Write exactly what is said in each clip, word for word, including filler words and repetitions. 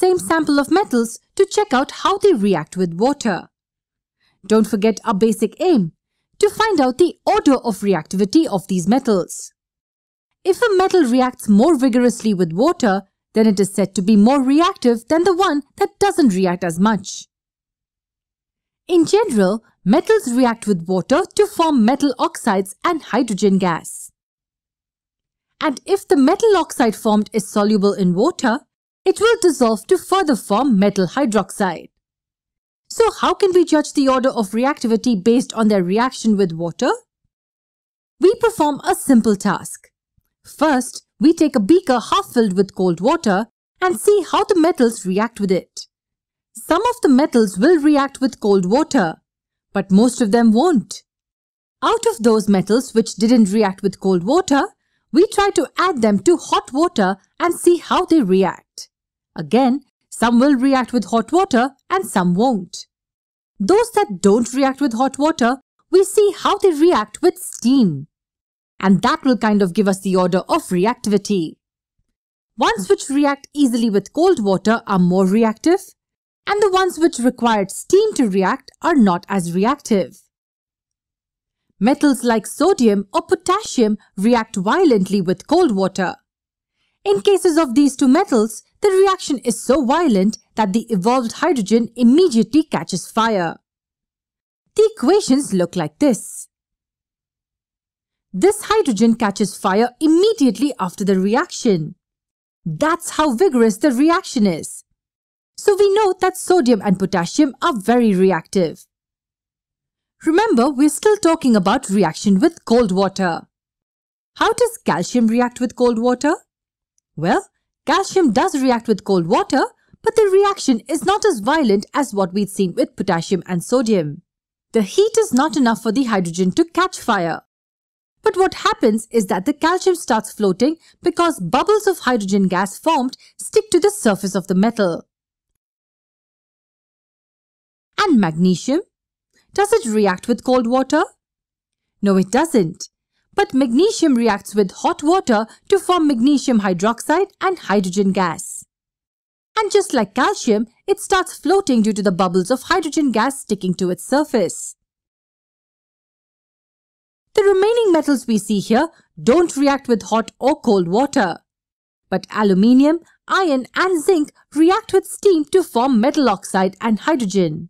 same sample of metals to check out how they react with water. Don't forget our basic aim, to find out the order of reactivity of these metals. If a metal reacts more vigorously with water, then it is said to be more reactive than the one that doesn't react as much. In general, metals react with water to form metal oxides and hydrogen gas. And if the metal oxide formed is soluble in water, it will dissolve to further form metal hydroxide. So how can we judge the order of reactivity based on their reaction with water? We perform a simple task. First, we take a beaker half filled with cold water and see how the metals react with it. Some of the metals will react with cold water, but most of them won't. Out of those metals which didn't react with cold water, we try to add them to hot water and see how they react. Again, some will react with hot water and some won't. Those that don't react with hot water, we see how they react with steam. And that will kind of give us the order of reactivity. Ones which react easily with cold water are more reactive, and the ones which required steam to react are not as reactive. Metals like sodium or potassium react violently with cold water. In cases of these two metals, the reaction is so violent that the evolved hydrogen immediately catches fire. The equations look like this. This hydrogen catches fire immediately after the reaction. That's how vigorous the reaction is. So we know that sodium and potassium are very reactive. Remember, we're still talking about reaction with cold water. How does calcium react with cold water? Well, calcium does react with cold water, but the reaction is not as violent as what we'd seen with potassium and sodium. The heat is not enough for the hydrogen to catch fire. But what happens is that the calcium starts floating because bubbles of hydrogen gas formed stick to the surface of the metal. And magnesium? Does it react with cold water? No, it doesn't. But magnesium reacts with hot water to form magnesium hydroxide and hydrogen gas. And just like calcium, it starts floating due to the bubbles of hydrogen gas sticking to its surface. The remaining metals we see here don't react with hot or cold water. But aluminium, iron and zinc react with steam to form metal oxide and hydrogen.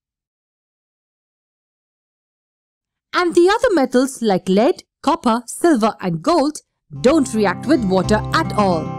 And the other metals like lead, copper, silver and gold don't react with water at all.